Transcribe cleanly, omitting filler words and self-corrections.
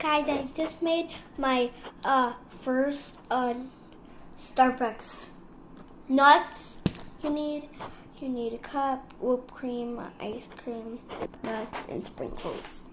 Guys, I just made my first Starbucks nuts. You need a cup, whipped cream, ice cream, nuts, and sprinkles.